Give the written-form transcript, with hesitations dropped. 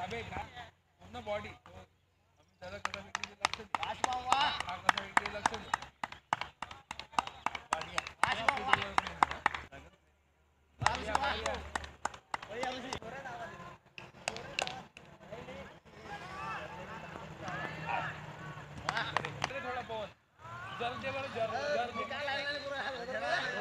अबे का पूर्ण बॉडी आम्ही त्याला कसा विक्री लक्ष दे हा कसा विक्री लक्ष दे थोडा पवन जर दे बरं जर